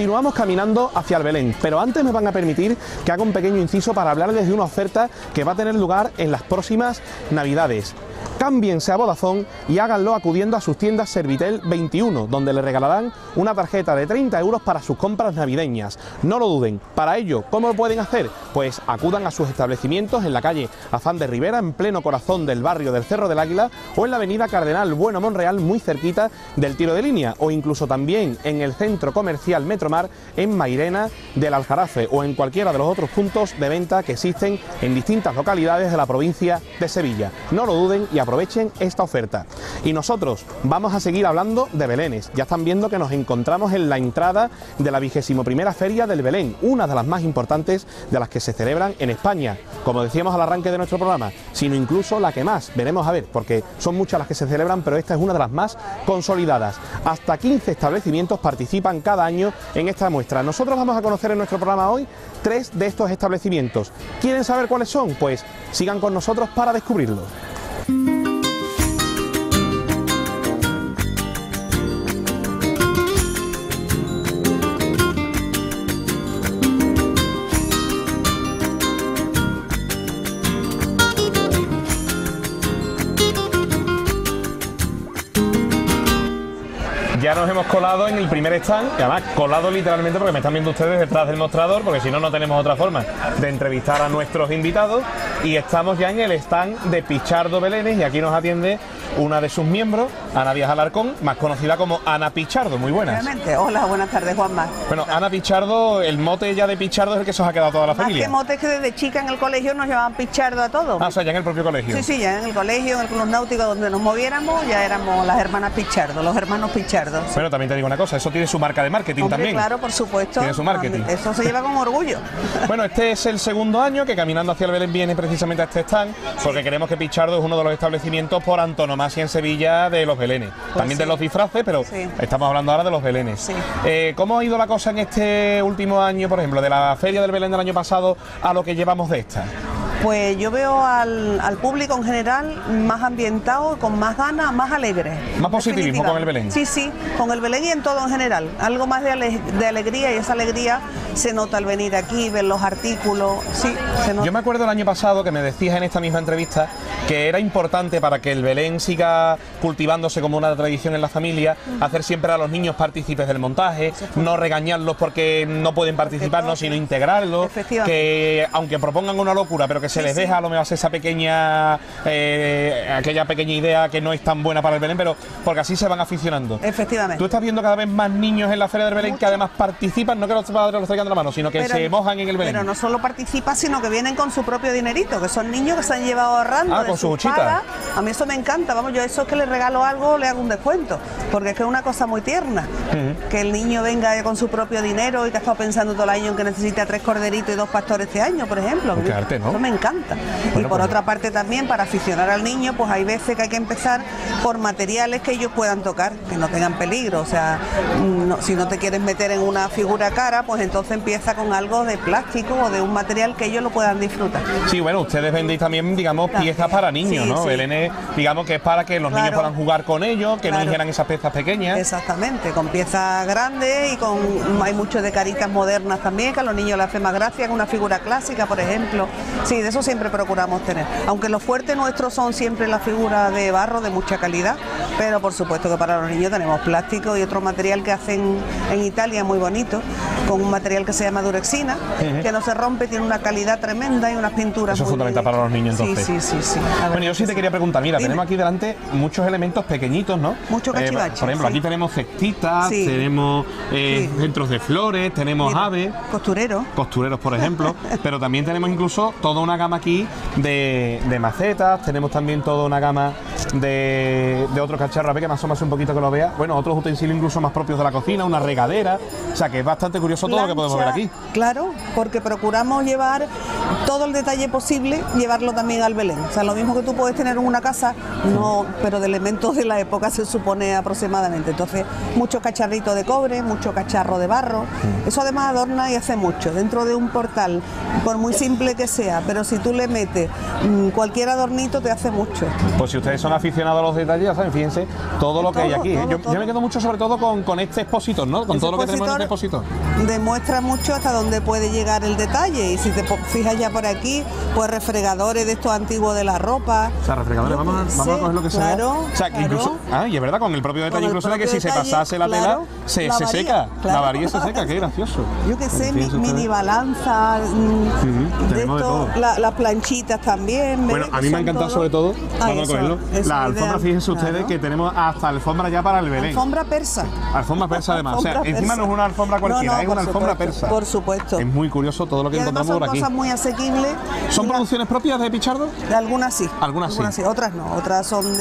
Continuamos caminando hacia el Belén, pero antes me van a permitir que haga un pequeño inciso para hablarles de una oferta que va a tener lugar en las próximas Navidades. Cámbiense a Vodafone y háganlo acudiendo a sus tiendas Servitel 21, donde le regalarán una tarjeta de 30 euros para sus compras navideñas. No lo duden. Para ello, ¿cómo lo pueden hacer? Pues acudan a sus establecimientos en la calle Afán de Rivera, en pleno corazón del barrio del Cerro del Águila, o en la avenida Cardenal Bueno Monreal, muy cerquita del Tiro de Línea, o incluso también en el centro comercial Metromar en Mairena del Aljarafe, o en cualquiera de los otros puntos de venta que existen en distintas localidades de la provincia de Sevilla. No lo duden y aprovechen esta oferta. Y nosotros vamos a seguir hablando de belenes. Ya están viendo que nos encontramos en la entrada de la 21ª Feria del Belén, una de las más importantes de las que se celebran en España, como decíamos al arranque de nuestro programa, sino incluso la que más. Veremos a ver, porque son muchas las que se celebran, pero esta es una de las más consolidadas. Hasta 15 establecimientos participan cada año en esta muestra. Nosotros vamos a conocer en nuestro programa hoy 3 de estos establecimientos. ¿Quieren saber cuáles son? Pues sigan con nosotros para descubrirlo. Ya nos hemos colado en el primer stand, y además colado literalmente porque me están viendo ustedes detrás del mostrador, porque si no, no tenemos otra forma de entrevistar a nuestros invitados, y estamos ya en el stand de Pichardo Belenes, y aquí nos atiende una de sus miembros, Ana Díaz Alarcón, más conocida como Ana Pichardo. Muy buenas. Realmente. Hola, buenas tardes, Juanma. Bueno, Ana Pichardo, el mote ya de Pichardo es el que se os ha quedado a toda la familia. Más que mote, es que desde chica en el colegio nos llamaban Pichardo a todos. Ah, o sea, ya en el propio colegio. Sí, ya en el colegio, en el club náutico, donde nos moviéramos, ya éramos las hermanas Pichardo, los hermanos Pichardo. Sí. Bueno, también te digo una cosa, eso tiene su marca de marketing. Hombre, también. Claro, por supuesto. Tiene su marketing. Eso se lleva con orgullo. Bueno, este es el segundo año que Caminando hacia el Belén viene precisamente a este stand, porque creemos que Pichardo es uno de los establecimientos por antonomasia en Sevilla de los belenes. Pues también de los disfraces, pero estamos hablando ahora de los belenes. Sí. ¿Cómo ha ido la cosa en este último año, por ejemplo, de la Feria del Belén del año pasado a lo que llevamos de esta? Pues yo veo al público en general más ambientado, con más ganas, más alegre. ¿Más positivismo con el Belén? Sí, con el Belén y en todo en general. Algo más de alegría, y esa alegría se nota al venir aquí, ver los artículos, sí, se nota. Yo me acuerdo el año pasado que me decías en esta misma entrevista que era importante para que el Belén siga cultivándose como una tradición en la familia, hacer siempre a los niños partícipes del montaje, no regañarlos porque no pueden participar, no, sino integrarlos, que aunque propongan una locura, pero que se les deja a lo mejor esa pequeña, aquella pequeña idea que no es tan buena para el Belén, pero porque así se van aficionando. Efectivamente. Tú estás viendo cada vez más niños en la Feria del Belén que además participan, no que los padres los traigan de la mano, sino que se mojan en el Belén. Pero no solo participan, sino que vienen con su propio dinerito, que son niños que se han llevado ahorrando con su huchita. A mí eso me encanta, vamos, yo eso es que le regalo algo, le hago un descuento, porque es que es una cosa muy tierna, que el niño venga con su propio dinero y que ha estado pensando todo el año en que necesita 3 corderitos y 2 pastores este año, por ejemplo. Qué arte, ¿no? Eso me encanta. Bueno, y por otra parte también, para aficionar al niño, pues hay veces que hay que empezar por materiales que ellos puedan tocar, que no tengan peligro, o sea, si no te quieres meter en una figura cara, pues entonces empieza con algo de plástico o de un material que ellos lo puedan disfrutar. Sí, bueno, ustedes vendéis también, digamos, piezas para niños, ¿no? Belén, digamos que es para que los niños puedan jugar con ellos, que no hicieran esas piezas pequeñas. Exactamente, con piezas grandes y hay mucho de caritas modernas también, que a los niños les hace más gracia, con una figura clásica, por ejemplo. Sí, de eso siempre procuramos tener. Aunque los fuertes nuestros son siempre las figuras de barro de mucha calidad, pero por supuesto que para los niños tenemos plástico y otro material que hacen en Italia muy bonito, con un material que se llama Durexina, que no se rompe, tiene una calidad tremenda y unas pinturas. Eso es fundamental para los niños, entonces. Sí. Bueno, yo sí te quería preguntar, mira, tenemos aquí delante muchos elementos pequeñitos, ¿no? Muchos cachivaches. Por ejemplo, aquí tenemos cestitas, tenemos centros de flores, tenemos aves. Costureros, por ejemplo, pero también tenemos incluso toda una gama aquí de macetas, tenemos también toda una gama de otros cacharros, a ver que me asomas un poquito que lo vea, bueno, otros utensilios incluso más propios de la cocina, una regadera, o sea que es bastante curioso todo lo que podemos ver aquí. Claro, porque procuramos llevar todo el detalle posible, llevarlo también al Belén, o sea, lo mismo que tú puedes tener en una casa, no, pero de elementos de la época se supone aproximadamente, entonces muchos cacharritos de cobre, mucho cacharro de barro, eso además adorna y hace mucho, dentro de un portal, por muy simple que sea, pero si tú le metes cualquier adornito te hace mucho. Pues si ustedes son aficionados a los detalles, ya saben, fíjense todo lo que hay aquí. Todo. Yo me quedo mucho sobre todo con este expositor, ¿no? Con todo lo que tenemos en este expositor. Demuestra mucho hasta dónde puede llegar el detalle. Y si te fijas ya por aquí, pues refregadores de estos antiguos de la ropa. O sea, refregadores, vamos a coger lo que sea. Claro, o sea, que incluso, y es verdad, con el propio detalle, incluso de que si se pasase la tela, se seca. Claro. Lavaría y se seca, qué gracioso. Yo que sé, mini balanza, tenemos de todo. Las planchitas también. Bueno, a mí me ha encantado sobre todo, vamos a cogerlo, la alfombra, fíjense ustedes que tenemos hasta alfombra ya para el Belén. Alfombra persa. Alfombra persa además, o sea, encima no es una alfombra cualquiera, es una alfombra persa. Por supuesto. Es muy curioso todo lo que encontramos por aquí. Son cosas muy asequibles. ¿Son producciones propias de Pichardo? Algunas sí. Algunas sí. Otras no, otras son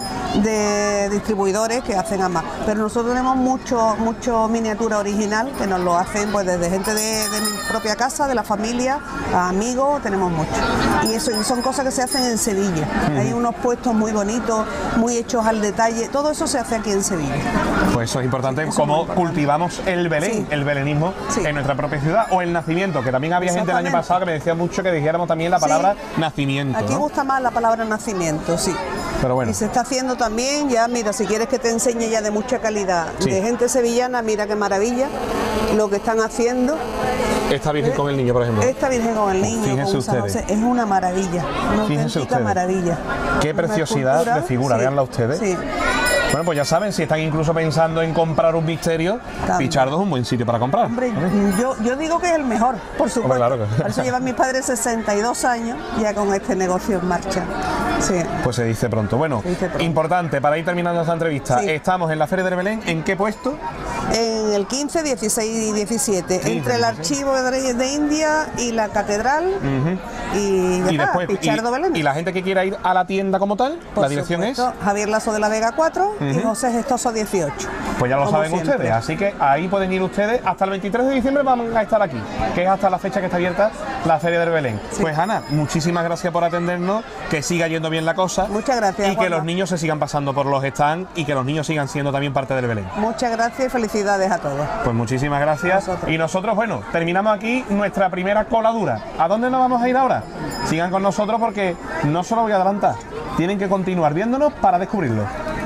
de distribuidores que hacen a más. Pero nosotros tenemos mucho miniatura original que nos lo hacen pues desde gente de mi propia casa, de la familia, a amigos, tenemos mucho. Y son cosas que se hacen en Sevilla. Hay unos puestos muy bonitos, muy hechos al detalle. Todo eso se hace aquí en Sevilla. Pues eso es importante, cómo cultivamos el Belén, el belenismo en nuestra propia ciudad, o el nacimiento, que también había gente el año pasado que me decía mucho que dijéramos también la palabra nacimiento. Aquí gusta más la palabra nacimiento, sí. Pero bueno. Y se está haciendo también, ya mira, si quieres que te enseñe ya de mucha calidad, de gente sevillana, mira qué maravilla lo que están haciendo. Esta Virgen con el niño, por ejemplo. Esta Virgen con el niño, fíjense ustedes. Es una maravilla, una auténtica maravilla. Qué preciosidad de figura, véanla ustedes. Sí. Bueno, pues ya saben, si están incluso pensando en comprar un misterio, Pichardo es un buen sitio para comprar. Hombre, yo digo que es el mejor, por supuesto. Hombre, claro que... Por eso llevan mis padres 62 años ya con este negocio en marcha. Sí. Pues se dice pronto. Bueno, importante, para ir terminando esta entrevista, estamos en la Feria de Belén, ¿en qué puesto? En el 15, 16 y 17, entre el Archivo de Reyes de India y la Catedral y después Pichardo Belén. ¿Y la gente que quiera ir a la tienda como tal? La dirección es Javier Lasso de la Vega 4 y José Gestoso 18. Pues ya lo saben ustedes, así que ahí pueden ir ustedes. Hasta el 23 de diciembre van a estar aquí, que es hasta la fecha que está abierta la Feria del Belén. Pues Ana, muchísimas gracias por atendernos, que siga yendo bien la cosa. Muchas gracias, y que los niños se sigan pasando por los stands y que los niños sigan siendo también parte del Belén. Muchas gracias y felicidades a todos. Pues muchísimas gracias. Y nosotros, bueno, terminamos aquí nuestra primera coladura. ¿A dónde nos vamos a ir ahora? Sigan con nosotros porque no solo voy a adelantar, tienen que continuar viéndonos para descubrirlo.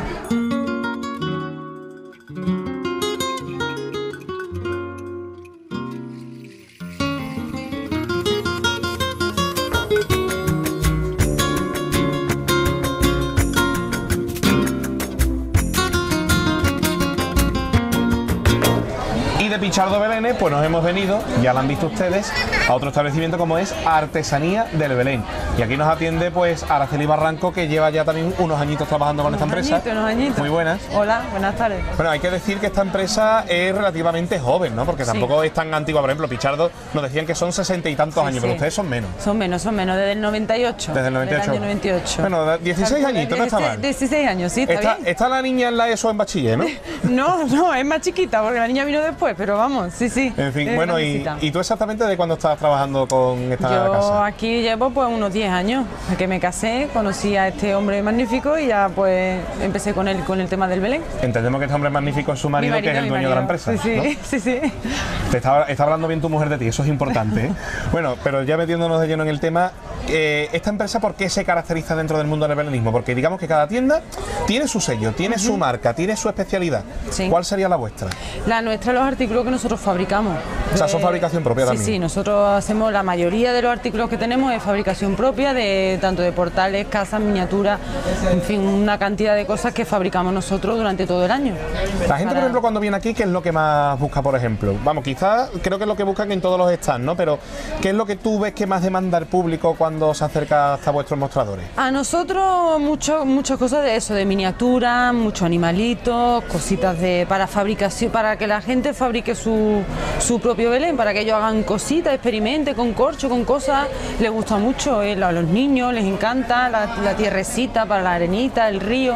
De Pichardo Belén, pues nos hemos venido, ya lo han visto ustedes, a otro establecimiento como es Artesanía del Belén. Y aquí nos atiende pues Araceli Barranco, que lleva ya también unos añitos trabajando con esta empresa. Unos añitos. Muy buenas. Hola, buenas tardes. Bueno, hay que decir que esta empresa es relativamente joven, ¿no? Porque tampoco es tan antigua. Por ejemplo, Pichardo nos decían que son 60 y tantos años, pero ustedes son menos. Son menos, desde el 98. Desde el 98. Del año 98. Bueno, 16 añitos, no está mal. 16 años, sí, está bien. Está la niña en la ESO en bachiller, ¿no? No, es más chiquita, porque la niña vino después, pero vamos, sí. En fin, bueno, ¿y tú exactamente de cuándo estás trabajando con esta casa? Yo aquí llevo pues unos 10 años, que me casé, conocí a este hombre magnífico y ya pues empecé con el tema del Belén. Entendemos que este hombre magnífico es su marido, que es el dueño de la empresa. Sí, ¿no? sí. Te está hablando bien tu mujer de ti, eso es importante, ¿eh? Bueno, pero ya metiéndonos de lleno en el tema, esta empresa, ¿por qué se caracteriza dentro del mundo del belenismo? Porque digamos que cada tienda tiene su sello, tiene su marca, tiene su especialidad. Sí. ¿Cuál sería la vuestra? La nuestra, los artículos que nosotros fabricamos. O sea, son fabricación propia también. Sí, nosotros hacemos la mayoría de los artículos que tenemos es fabricación propia, tanto de portales, casas, miniaturas, en fin, una cantidad de cosas que fabricamos nosotros durante todo el año. La gente, por ejemplo, cuando viene aquí, ¿qué es lo que más busca, por ejemplo? Vamos, quizás creo que es lo que buscan en todos los stands, ¿no? Pero ¿qué es lo que tú ves que más demanda el público cuando se acerca hasta vuestros mostradores? A nosotros muchas cosas de eso, de miniaturas, muchos animalitos, cositas para fabricación, para que la gente fabrique su propio Belén, para que ellos hagan cositas, experimenten con corcho, con cosas, les gusta mucho, a los niños les encanta la tierrecita para la arenita, el río,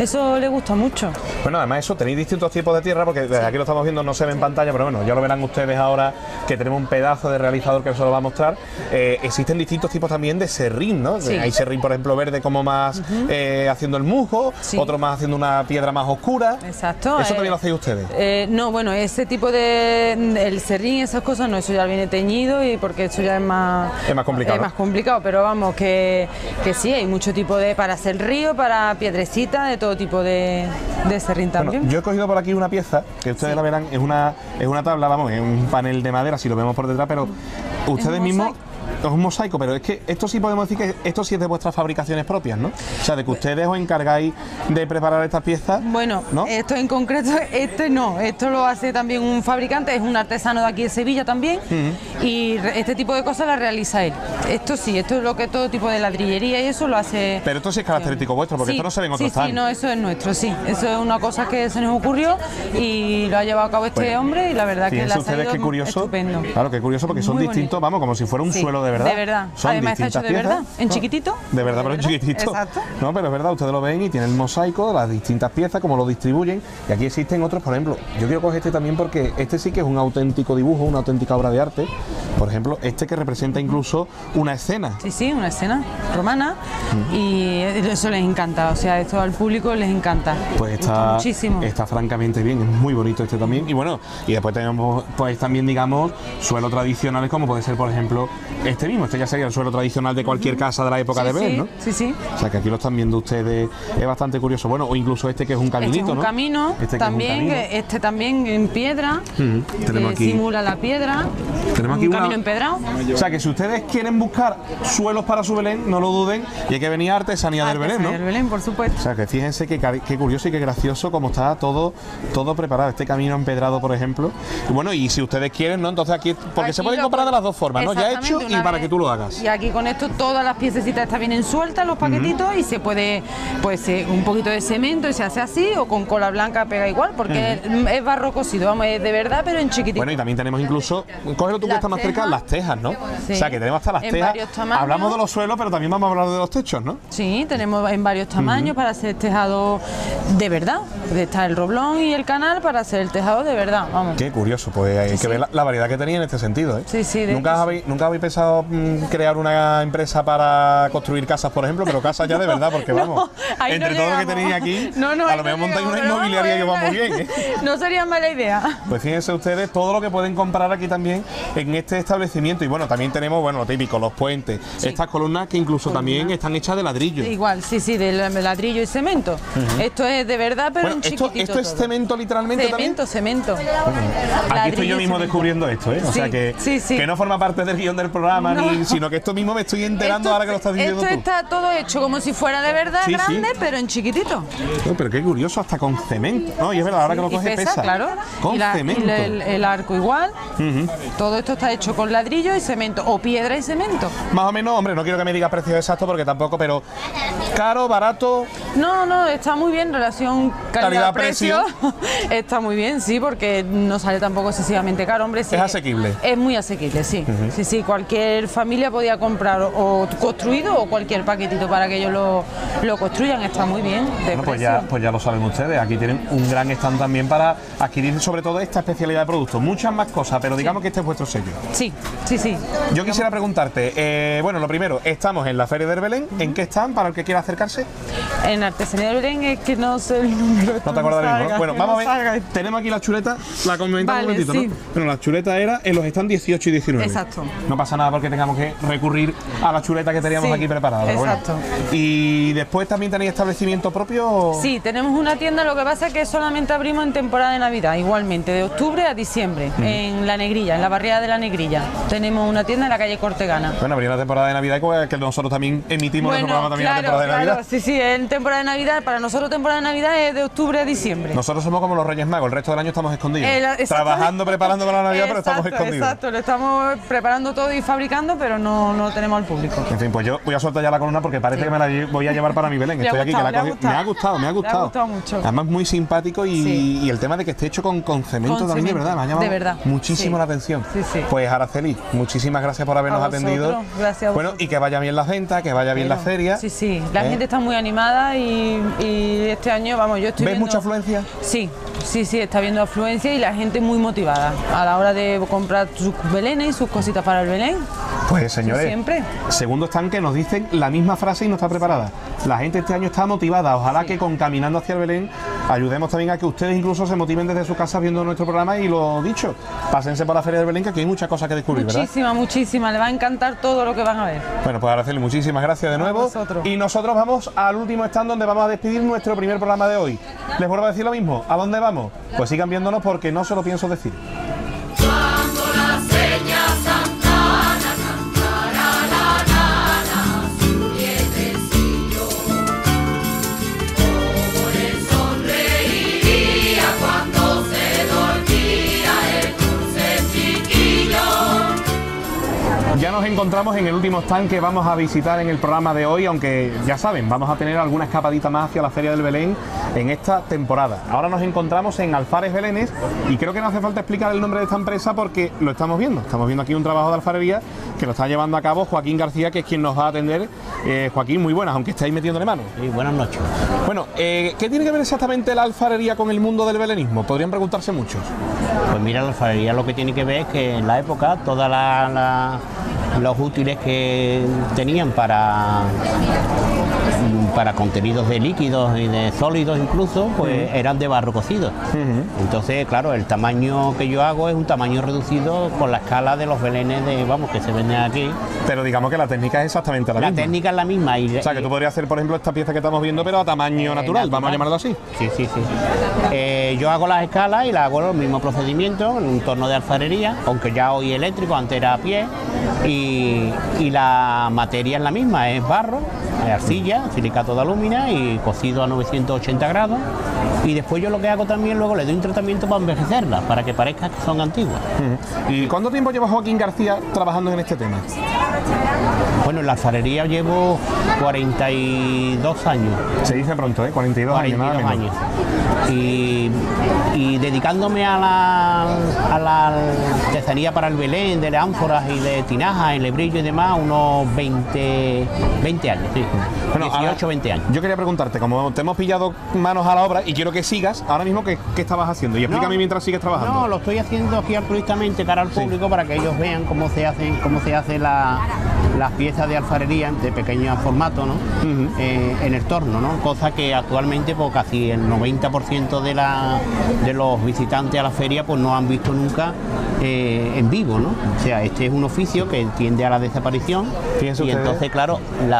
Eso le gusta mucho. Bueno, además eso, tenéis distintos tipos de tierra, porque desde aquí lo estamos viendo, no se ve en pantalla, pero bueno, ya lo verán ustedes ahora que tenemos un pedazo de realizador que se lo va a mostrar. Existen distintos tipos también de serrín, ¿no? Sí. Hay serrín, por ejemplo, verde como más haciendo el musgo, Sí. otro más haciendo una piedra más oscura. Exacto. ¿Eso también lo hacéis ustedes? No, bueno, ese tipo de el serrín, esas cosas, no, eso ya viene teñido y porque eso ya es más complicado. Es más complicado, pero vamos, que sí, hay mucho tipo de, para hacer río, para piedrecita, de todo tipo de serrín también. Bueno, yo he cogido por aquí una pieza, que ustedes la verán, es una tabla, vamos, es un panel de madera, si lo vemos por detrás, pero ustedes mismos... Es un mosaico, pero es que esto sí podemos decir que esto sí es de vuestras fabricaciones propias, ¿no? O sea, de que ustedes os encargáis de preparar estas piezas. Bueno, ¿no? Esto en concreto, esto lo hace también un fabricante, es un artesano de aquí de Sevilla también, y este tipo de cosas las realiza él. Esto sí, esto es lo que todo tipo de ladrillería y eso lo hace. Pero esto sí es característico vuestro, porque sí, esto no se ve en otros Sí, no, eso es nuestro, sí. Eso es una cosa que se nos ocurrió y lo ha llevado a cabo este hombre y la verdad que la ha ustedes salido qué curioso. Estupendo. Claro, qué curioso, porque son Muy distintos, bonito. vamos, como si fuera un suelo de verdad. De verdad. Son Además está hecho de distintas verdad, piezas, en ¿no? chiquitito. De verdad, pero en chiquitito. Exacto. No, pero es verdad, ustedes lo ven y tienen el mosaico, las distintas piezas, cómo lo distribuyen. Y aquí existen otros, por ejemplo, yo quiero coger este también porque este sí que es un auténtico dibujo, una auténtica obra de arte. Por ejemplo, este que representa incluso una escena. Sí, una escena romana y eso les encanta, o sea, esto al público les encanta. Pues Gusta muchísimo. está francamente bien, es muy bonito este también. Y bueno, y después tenemos pues también, digamos, suelos tradicionales como puede ser, por ejemplo, este mismo. Este ya sería el suelo tradicional de cualquier casa de la época de Belén, ¿no? Sí. O sea, que aquí lo están viendo ustedes, es bastante curioso. Bueno, o incluso este que es un caminito, Este es un ¿no? camino, Este que también, es un camino. este también en piedra, Tenemos aquí, simula la piedra, tenemos aquí un una- camino empedrado. O sea, que si ustedes quieren buscar suelos para su Belén, no lo duden, y hay que venir a Artesanía del Belén, ¿no? Del Belén, por supuesto. O sea, que fíjense qué curioso y qué gracioso cómo está todo preparado, este camino empedrado, por ejemplo. Y bueno, y si ustedes quieren, ¿no? Entonces aquí, porque Aquí se pueden lo comprar de pon- las dos formas, ¿no? Ya hecho Exactamente, y una para vez. que tú lo hagas. Y aquí con esto todas las piececitas están bien sueltas, los paquetitos, y se puede, pues un poquito de cemento y se hace así, o con cola blanca pega igual, porque es barro cocido, vamos, es de verdad, pero en chiquitito. Bueno, y también tenemos incluso, cógelo tú que Las está más cerca, tejas. las tejas, ¿no? Sí. O sea, que tenemos hasta las En tejas. varios tamaños. Hablamos de los suelos, pero también vamos a hablar de los techos, ¿no? Sí, tenemos en varios tamaños para hacer tejado de verdad. Está el roblón y el canal para hacer el tejado de verdad, vamos. Qué curioso, pues hay que ver la variedad que tenía en este sentido, ¿eh? Sí, de ¿Nunca habéis pensado crear una empresa para construir casas, por ejemplo? Pero casas ya de verdad, porque vamos, ahí entre no todo lo que llegamos. tenéis aquí, No, a ahí lo no mejor montáis una llegamos, pero inmobiliaria que va vamos, muy bien, ¿eh? No sería mala idea. Pues fíjense ustedes todo lo que pueden comprar aquí también en este establecimiento. Y bueno, también tenemos, bueno, lo típico, los puentes, estas columnas que incluso también están hechas de ladrillo. Igual, sí, de ladrillo y cemento. Esto es de verdad, pero Bueno, en esto chiquitito es todo. cemento literalmente también. Cemento. Aquí estoy yo Ladrillo y mismo cemento. descubriendo esto, ¿eh? O Sí, sea que, sí. que no forma parte del guión del programa, No. sino que esto mismo me estoy enterando ahora que lo estás diciendo Esto tú. está todo hecho como si fuera de verdad Sí, grande, sí. pero en chiquitito. No, pero qué curioso, hasta con cemento. No, y es verdad, ahora que lo Y coge pesa. claro. Con y cemento. el arco igual. Todo esto está hecho con ladrillo y cemento, o piedra y cemento. Más o menos, hombre, no quiero que me digas precios exactos porque tampoco, pero caro, barato. No, está muy bien, relación calidad-precio. Está muy bien, sí, porque no sale tampoco excesivamente caro, hombre. Sí, Es asequible. Es muy asequible, sí. Sí, cualquier familia podía comprar o construido o cualquier paquetito para que ellos lo construyan, está muy bien. De Bueno, precio. pues ya lo saben ustedes, aquí tienen un gran stand también para adquirir sobre todo esta especialidad de productos, muchas más cosas, pero digamos que este es vuestro sello. Sí. Yo quisiera preguntarte, bueno, lo primero, estamos en la Feria del Belén, ¿en qué están para el que quiera acercarse? En Artesanía del Belén es que no sé el número. No te acuerdas del mismo, ¿no? Bueno, vamos a ver, Salga. tenemos aquí la chuleta, la comentamos Vale, un momentito, sí. ¿no? Bueno, la chuleta era en los stands 18 y 19. Exacto. No pasa nada porque tengamos que recurrir a la chuleta que teníamos Sí, aquí preparada. pero bueno. exacto. Y después también tenéis establecimiento propio. Sí, tenemos una tienda, lo que pasa es que solamente abrimos en temporada de Navidad, igualmente, de octubre a diciembre, en La Negrilla, en la barriada de La Negrilla. Tenemos una tienda en la calle Cortegana. Bueno, habría una temporada de Navidad que nosotros también emitimos nuestro programa también en la temporada de Navidad. Sí, en temporada de Navidad, para nosotros temporada de Navidad es de octubre a diciembre. Nosotros somos como los Reyes Magos, el resto del año estamos escondidos. Exactamente. Trabajando, preparando para la Navidad, pero estamos escondidos. Exacto, lo estamos preparando todo y fabricando, pero no lo tenemos al público. En fin, pues yo voy a soltar ya la columna porque parece que me la voy a llevar para mi Belén. Le ha Estoy aquí, que gustado, la le ha cogí. Me ha gustado. Le ha gustado mucho. Además, muy simpático y el tema de que esté hecho con cemento Con también, de cemento, verdad, me ha llamado de verdad, muchísimo sí. la atención. Sí. Pues Araceli, muchísimas gracias por habernos A vosotros, atendido. gracias a Bueno, vosotros. y que vaya bien las ventas, que vaya bien la feria. Sí, la gente está muy animada y este año, vamos, yo estoy ¿Ves viendo... mucha afluencia? Sí, está viendo afluencia y la gente muy motivada a la hora de comprar sus belenes y sus cositas para el Belén. Pues señores, Siempre. segundo stand que nos dicen la misma frase y no está preparada. La gente este año está motivada. Ojalá que con Caminando hacia el Belén ayudemos también a que ustedes incluso se motiven desde su casa viendo nuestro programa y lo dicho, pásense por la Feria del Belén, que aquí hay muchas cosas que descubrir, ¿verdad? Muchísima, le va a encantar todo lo que van a ver. Bueno, pues agradecerle muchísimas gracias de nuevo. vosotros. Y nosotros vamos al último stand donde vamos a despedir nuestro primer programa de hoy. Les vuelvo a decir lo mismo, ¿a dónde vamos? Pues sigan viéndonos porque no se lo pienso decir. Ya nos encontramos en el último stand que vamos a visitar en el programa de hoy, aunque ya saben, vamos a tener alguna escapadita más hacia la Feria del Belén en esta temporada. Ahora nos encontramos en Alfares Belenes y creo que no hace falta explicar el nombre de esta empresa porque lo estamos viendo. Estamos viendo aquí un trabajo de alfarería que lo está llevando a cabo Joaquín García, que es quien nos va a atender. Joaquín, muy buenas, aunque estáis metiéndole mano. Sí, buenas noches. Bueno, ¿qué tiene que ver exactamente la alfarería con el mundo del belenismo? Podrían preguntarse muchos. Pues mira, la alfarería lo que tiene que ver es que en la época todas los útiles que tenían para contenidos de líquidos y de sólidos incluso, pues eran de barro cocido. Entonces, claro, el tamaño que yo hago es un tamaño reducido con la escala de los belenes que se venden aquí. Pero digamos que la técnica es exactamente la misma. La técnica es la misma. O sea, que tú podrías hacer, por ejemplo, esta pieza que estamos viendo, pero a tamaño natural, vamos a llamarlo así. Sí. Yo hago las escalas y las hago el mismo procedimiento en un torno de alfarería, aunque ya hoy eléctrico, antes era a pie, y la materia es la misma, es barro, arcilla, silicato de alumina y cocido a 980 grados. Y después yo lo que hago también, luego le doy un tratamiento para envejecerlas, para que parezca que son antiguas. ¿Y cuánto tiempo lleva Joaquín García trabajando en este tema? Bueno, en la alfarería llevo 42 años. Se dice pronto, 42 años, nada menos. Años. Y dedicándome a la artesanía para el Belén, de ánforas y de tinajas, el lebrillo y demás, unos 20 años, sí. Bueno, 18, 20 años. Yo quería preguntarte, como te hemos pillado manos a la obra y quiero que sigas, ahora mismo, ¿qué estabas haciendo? Y explícame mientras sigues trabajando. No, lo estoy haciendo aquí altruistamente cara al público para que ellos vean cómo se hace las piezas de alfarería de pequeño formato, ¿no? En el torno, ¿no? Cosa que actualmente pues casi el 90% de los visitantes a la feria pues no han visto nunca en vivo, ¿no? O sea, este es un oficio que tiende a la desaparición. Fíjense y ustedes. entonces, claro,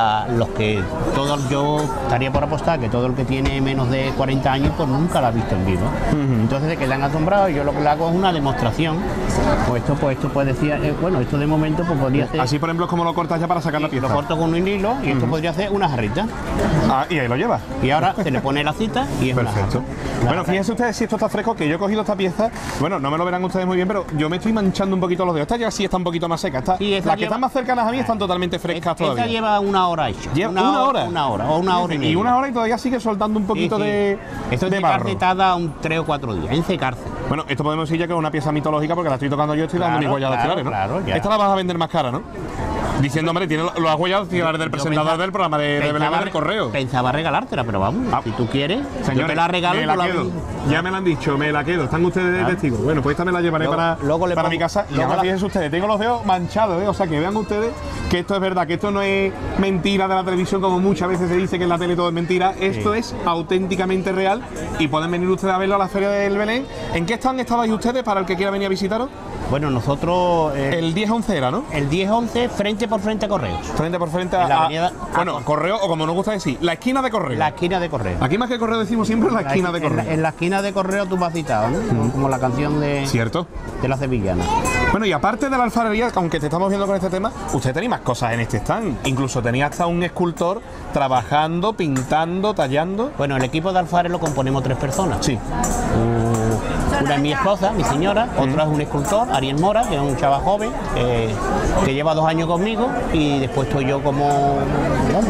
yo estaría por apostar que todo el que tiene menos de 40 años pues nunca la ha visto en vivo. Entonces se quedan asombrados y yo lo que le hago es una demostración. Pues esto puede decir, esto de momento pues podría ser... Así, por ejemplo, es como lo cortas ya para sacar la pieza. Lo corto con un hilo y esto podría ser una jarrita. Ah, y ahí lo lleva. Y ahora se le pone la cita y es perfecto. una jarra. Bueno, fíjense ustedes si esto está fresco, que yo he cogido esta pieza. Bueno, no me lo verán ustedes muy bien, pero yo me estoy manchando un poquito los dedos. Esta ya sí está un poquito más seca. Las que están más cercanas a mí están totalmente frescas todavía. Esta lleva una hora hecha. ¿Lleva una hora? Una hora o una hora y media. Y una hora y todavía sigue soltando un poquito de esto de es barro. secarse tarda 3 o 4 días en secarse. Bueno, esto podemos decir ya que es una pieza mitológica porque la estoy tocando yo, estoy dando mis huellas dactilares, ¿no? Claro, ya. Esta la vas a vender más cara, ¿no? Diciendo, hombre, tiene las huellas dactilares del presentador del programa de Belén del Correo. Pensaba regalártela, pero vamos, si tú quieres, señores, yo te la regalo. Me la quedo. Ya me lo han dicho, me la quedo. Están ustedes de testigos. Bueno, pues esta me la llevaré para mi casa. Y ahora fíjense ustedes, tengo los dedos manchados, O sea, que vean ustedes que esto es verdad, que esto no es mentira de la televisión, como muchas veces se dice que en la tele todo es mentira. Esto es auténticamente real y pueden venir ustedes a verlo a la Feria del Belén. ¿En qué stand estabais ustedes para el que quiera venir a visitaros? Bueno, nosotros... el 10-11 era, ¿no? El 10-11 frente por frente a Correos. Frente por frente a... la avenida, Correo, o como nos gusta decir, la esquina de Correo. La esquina de Correo. Aquí más que Correo decimos siempre la esquina de Correo. En la esquina de Correo tú me has citado, ¿no? Como la canción de... Cierto. De la sevillana. Bueno, y aparte de la alfarería, aunque te estamos viendo con este tema, usted tenía más cosas en este stand. Incluso tenía hasta un escultor trabajando, pintando, tallando. Bueno, el equipo de alfares lo componemos 3 personas. Sí. Una es mi esposa, mi señora, otra es un escultor, Ariel Mora, que es un chaval joven, que lleva 2 años conmigo, y después estoy yo como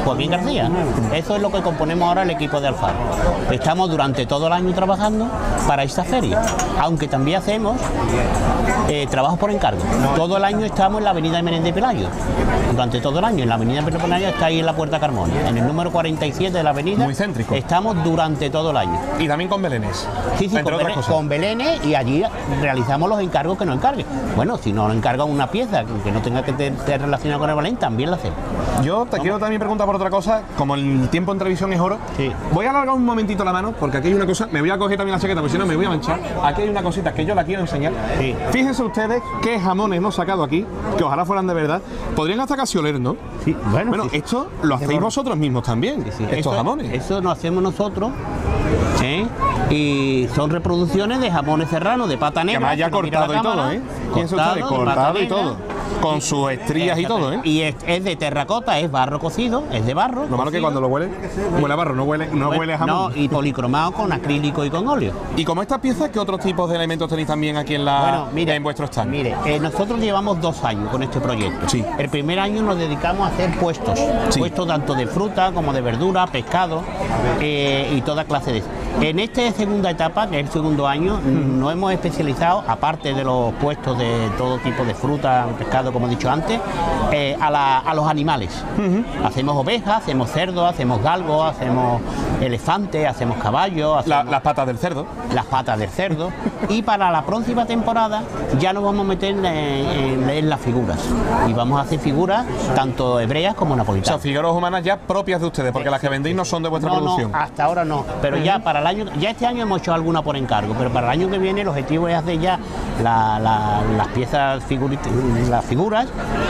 Joaquín García. Eso es lo que componemos ahora el equipo de Alfaro. Estamos durante todo el año trabajando para esta feria, aunque también hacemos trabajo por encargo. Todo el año estamos en la avenida de Menéndez Pelayo, durante todo el año. En la avenida de Menéndez Pelayo está ahí en la Puerta Carmona, en el número 47 de la avenida. Muy céntrico. Estamos durante todo el año. Y también con belenes. Sí, con belenes, y allí realizamos los encargos que nos encarguen. Bueno, si nos encargan una pieza que no tenga que estar relacionada con el belén, también la hacemos. Yo te quiero también preguntar por otra cosa, como el tiempo en televisión es oro, sí. Voy a alargar un momentito la mano, porque aquí hay una cosa, me voy a coger también la chaqueta, porque si no me voy a manchar. Aquí hay una cosita que yo la quiero enseñar. Sí. Fíjense ustedes qué jamones hemos sacado aquí, que ojalá fueran de verdad. Podrían hasta casi oler, ¿no? Sí, bueno, sí. Esto lo hacéis vosotros mismos también, sí. estos jamones. Eso lo hacemos nosotros, ¿sí? Y son reproducciones de jamones serranos, de pata negra. Que además ya cortado y todo, ¿eh? Fíjense ustedes, cortado y todo. Con sus estrías y todo, ¿eh? Y es de terracota, es barro cocido, es de barro. Lo malo es que cuando lo huele a barro, no huele a jamón. No, y policromado con acrílico y con óleo. ¿Y como estas piezas, qué otros tipos de elementos tenéis también aquí en en vuestro stand? Mire, nosotros llevamos 2 años con este proyecto. Sí. El primer año nos dedicamos a hacer puestos. Sí. Puestos tanto de fruta como de verdura, pescado y toda clase de eso. En esta segunda etapa, que es el segundo año, nos hemos especializado, aparte de los puestos de todo tipo de fruta, pescado, como he dicho antes, a los animales. Hacemos ovejas, hacemos cerdos, hacemos galgos, hacemos elefantes, hacemos caballos, hacemos las patas del cerdo. Las patas del cerdo. Y para la próxima temporada ya nos vamos a meter en las figuras. Y vamos a hacer figuras tanto hebreas como napolitanas. O sea, figuras humanas ya propias de ustedes, porque las que vendéis no son de vuestra producción. No, hasta ahora no. Pero ya para el año, ya este año hemos hecho alguna por encargo, pero para el año que viene el objetivo es hacer ya las piezas, las figuras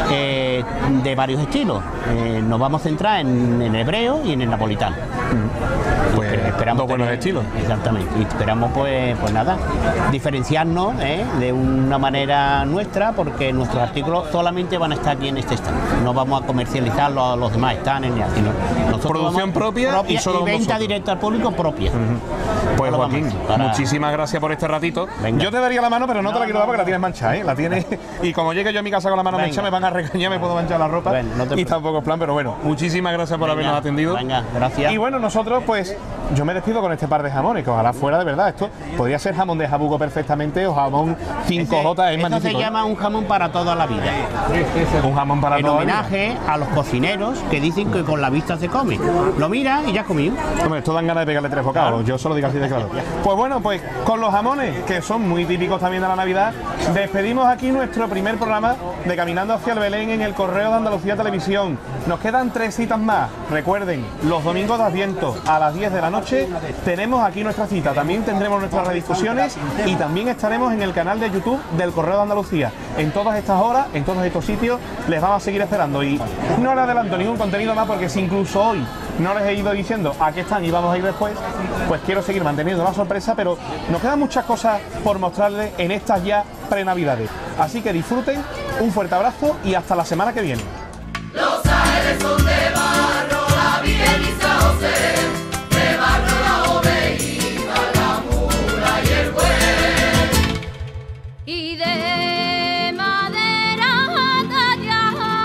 de varios estilos. Nos vamos a centrar en el hebreo y en el napolitano. Pues esperamos buenos estilos. Exactamente. Y esperamos pues nada, diferenciarnos de una manera nuestra, porque nuestros artículos solamente van a estar aquí en este stand. No vamos a comercializarlos a los demás stands ni así. Producción propia y solo venta vosotros. directa al público propia. Pues Joaquín, muchísimas gracias por este ratito. Venga. Yo te daría la mano, pero no te la quiero dar porque la tienes manchada, ¿eh? La tienes y como llegue yo a mi casa con la mano manchada me van a regañar, me puedo manchar la ropa. Y tampoco es plan, pero bueno, muchísimas gracias por habernos atendido. Venga, gracias. Y bueno, nosotros pues yo me despido con este par de jamones, que ojalá fuera de verdad. Esto podría ser jamón de jabugo perfectamente o jamón 5J, es magnífico. Eso se llama un jamón para toda la vida. Un jamón para en toda la vida. homenaje a los cocineros que dicen que con la vista se come. Lo mira y ya has comido. Hombre, esto dan ganas de pegarle 3 bocados, claro. Yo solo digo así de claro. Pues bueno, pues con los jamones, que son muy típicos también de la Navidad, despedimos aquí nuestro primer programa de Caminando hacia el Belén en el Correo de Andalucía Televisión. Nos quedan 3 citas más. Recuerden, los domingos de Adviento a las 10 de la noche tenemos aquí nuestra cita. También tendremos nuestras redifusiones y también estaremos en el canal de YouTube del Correo de Andalucía. En todas estas horas, en todos estos sitios, les vamos a seguir esperando. Y no les adelanto ningún contenido más, porque si incluso hoy no les he ido diciendo a qué están y vamos a ir después, pues quiero seguir manteniendo la sorpresa, pero nos quedan muchas cosas por mostrarles en estas ya pre-navidades. Así que disfruten, un fuerte abrazo y hasta la semana que viene. Los aires son de barro, la Virgen y San José, de barro la ovejita, la mula y el buey. Y de madera tallada,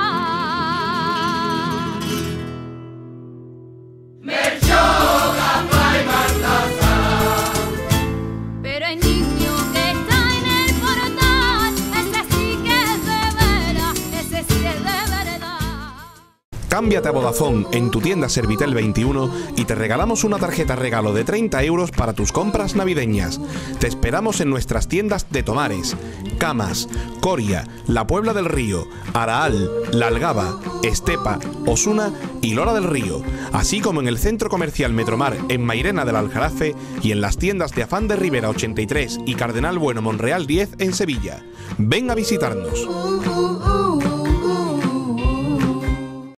Melchor, Gaspar y Baltasar. Pero el niño que está en el portal, ese sí que es de veras, ese sí es de verdad. Cámbiate a Vodafone en tu tienda Servitel 21 y te regalamos una tarjeta regalo de 30 euros para tus compras navideñas. Te esperamos en nuestras tiendas de Tomares, Camas, Coria, La Puebla del Río, Araal, La Algaba, Estepa, Osuna y Lora del Río, así como en el Centro Comercial Metromar en Mairena del Aljarafe y en las tiendas de Afán de Rivera 83 y Cardenal Bueno Monreal 10 en Sevilla. Ven a visitarnos.